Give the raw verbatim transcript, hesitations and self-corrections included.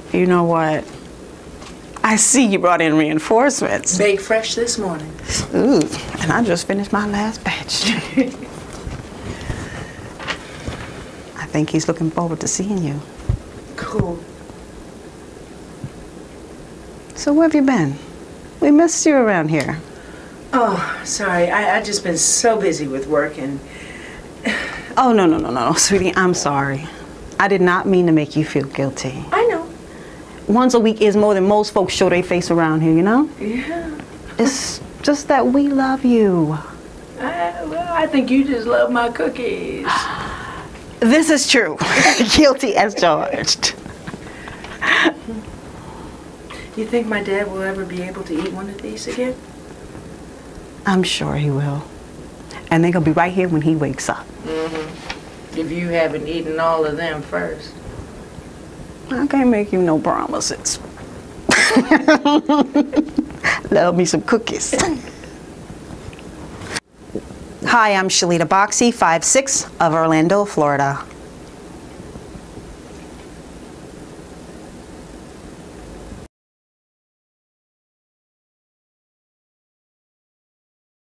You know what? I see you brought in reinforcements. Baked fresh this morning. Ooh, and I just finished my last batch. I think he's looking forward to seeing you. Cool. So where have you been? We missed you around here. Oh, sorry. I, I've just been so busy with work and... Oh, no, no, no, no, sweetie, I'm sorry. I did not mean to make you feel guilty. I know. Once a week is more than most folks show their face around here, you know? Yeah. It's just that we love you. I, well, I think you just love my cookies. This is true. Guilty as charged. You think my dad will ever be able to eat one of these again? I'm sure he will. And they're going to be right here when he wakes up. Mm-hmm. If you haven't eaten all of them first. I can't make you no promises. Love me some cookies. Hi, I'm Shalita Boxey, five six of Orlando, Florida.